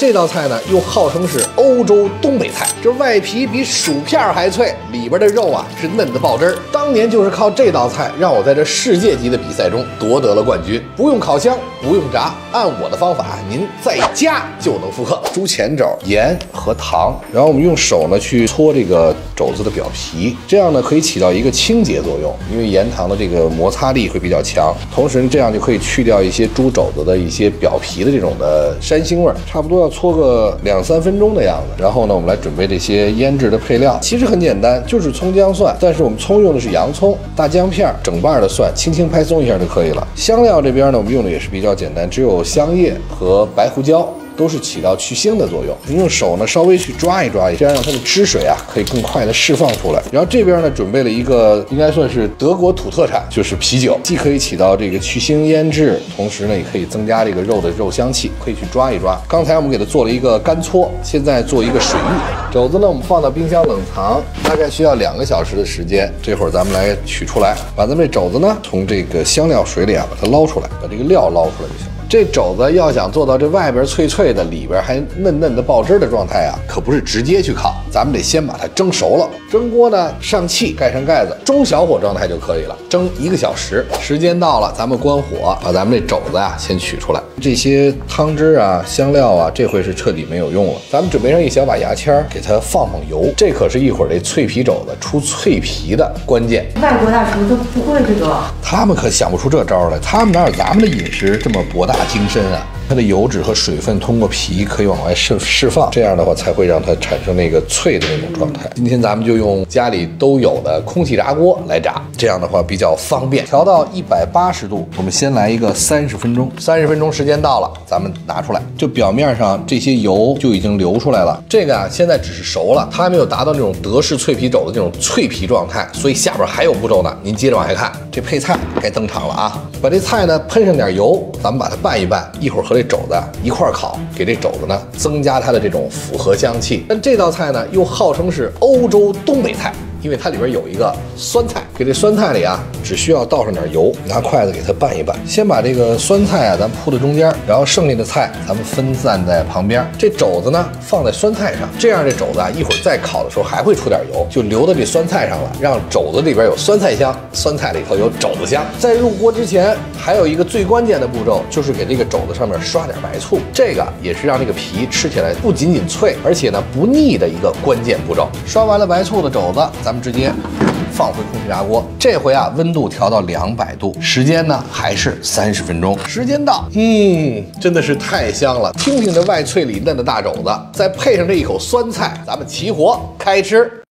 这道菜呢，又号称是欧洲东北菜。这外皮比薯片还脆，里边的肉啊是嫩的爆汁儿。当年就是靠这道菜，让我在这世界级的比赛中夺得了冠军。不用烤箱，不用炸，按我的方法，您在家就能复刻。猪前肘、盐和糖，然后我们用手呢去搓这个肘子的表皮，这样呢可以起到一个清洁作用，因为盐糖的这个摩擦力会比较强，同时这样就可以去掉一些猪肘子的一些表皮的这种的膻腥味儿。差不多要搓个2、3分钟的样子。然后呢，我们来准备这些腌制的配料，其实很简单，就是葱姜蒜，但是我们葱用的是洋葱、大姜片、整瓣的蒜，轻轻拍松一下就可以了。香料这边呢，我们用的也是比较简单，只有香叶和白胡椒。都是起到去腥的作用。你用手呢稍微去抓一抓，这样让它的汁水啊可以更快的释放出来。然后这边呢准备了一个应该算是德国土特产，就是啤酒，既可以起到这个去腥腌制，同时呢也可以增加这个肉的肉香气，可以去抓一抓。刚才我们给它做了一个干搓，现在做一个水浴。肘子呢我们放到冰箱冷藏，大概需要2个小时的时间。这会儿咱们来取出来，把咱们这肘子呢从这个香料水里啊把它捞出来，把这个料捞出来就行了。这肘子要想做到这外边脆脆的，里边还嫩嫩的爆汁的状态啊，可不是直接去烤，咱们得先把它蒸熟了。蒸锅呢，上气，盖上盖子，中小火状态就可以了，蒸1个小时。时间到了，咱们关火，把咱们这肘子啊先取出来。这些汤汁啊、香料啊，这回是彻底没有用了。咱们准备上一小把牙签，给它放油，这可是一会儿这脆皮肘子出脆皮的关键。 外国大厨都不会这个， 他们可想不出这招来，他们哪有咱们的饮食这么博大精深啊？它的油脂和水分通过皮可以往外释放，这样的话才会让它产生那个脆的那种状态。今天咱们就用家里都有的空气炸锅来炸，这样的话比较方便。调到180度，我们先来一个30分钟。30分钟时间到了，咱们拿出来，就表面上这些油就已经流出来了。这个啊，现在只是熟了，它还没有达到那种德式脆皮肘的这种脆皮状态，所以下边还有步骤呢。您接着往下看，这配菜该登场了啊！把这菜呢喷上点油，咱们把它拌一拌，一会儿和这肘子一块儿烤，给这肘子呢增加它的这种复合香气。但这道菜呢又号称是欧洲东北菜，因为它里边有一个酸菜，给这酸菜里啊只需要倒上点油，拿筷子给它拌一拌。先把这个酸菜啊咱铺在中间，然后剩下的菜咱们分散在旁边。这肘子呢放在酸菜上，这样这肘子啊一会儿再烤的时候还会出点油，就流到这酸菜上了，让肘子里边有酸菜香，酸菜里头有肘子香。在入锅之前还有一个最关键的步骤，就是给这个肘子上面刷点白醋，这个也是让这个皮吃起来不仅仅脆，而且呢不腻的一个关键步骤。刷完了白醋的肘子，咱们直接放回空气炸锅，这回啊温度调到200度，时间呢还是30分钟。时间到，真的是太香了！听听这外脆里嫩的大肘子，再配上这一口酸菜，咱们齐活开吃。